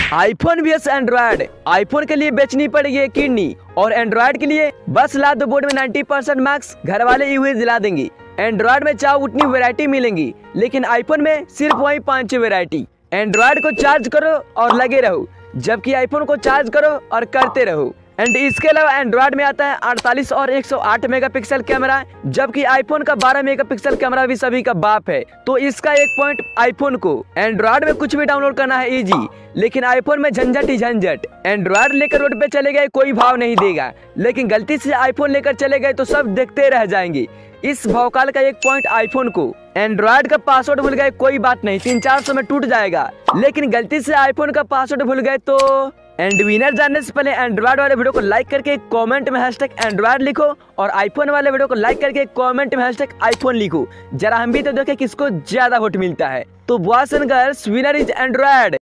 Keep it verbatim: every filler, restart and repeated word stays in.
IPhone vs Android. IPhone के लिए बेचनी पड़ेगी एक किडनी और एंड्रॉयड के लिए बस ला दो बोर्ड में नब्बे परसेंट मार्क्स घर वाले यूं ही दिला देंगी। एंड्रॉयड में चाहो उतनी वैरायटी मिलेंगी, लेकिन आईफोन में सिर्फ वही पाँच छह वैरायटी। एंड्रॉयड को चार्ज करो और लगे रहो, जबकि आईफोन को चार्ज करो और करते रहो। एंड इसके अलावा एंड्रॉयड में आता है अड़तालीस और एक सौ आठ मेगापिक्सल कैमरा, जबकि आईफोन का बारह मेगापिक्सल कैमरा भी सभी का बाप है। तो इसका एक पॉइंट आईफोन को। एंड्रॉयड में कुछ भी डाउनलोड करना है इजी, लेकिन आईफोन में झंझट ही झंझट। एंड्रॉयड लेकर रोड पे चले गए कोई भाव नहीं देगा, लेकिन गलती से आईफोन लेकर चले गए तो सब देखते रह जाएंगे। इस भौकाल का एक पॉइंट आईफोन को। एंड्रॉयड का पासवर्ड भूल गए कोई बात नहीं, तीन चार सौ में टूट जाएगा, लेकिन गलती से आईफोन का पासवर्ड भूल गए तो। एंड विनर जानने से पहले एंड्रॉयड वाले वीडियो को लाइक करके कमेंट में हैशटैग एंड्रॉयड लिखो और आईफोन वाले वीडियो को लाइक करके कमेंट में हैशटैग आईफोन लिखो। जरा हम भी तो देखें किसको ज्यादा वोट मिलता है। तो boys and girls, winner is Android.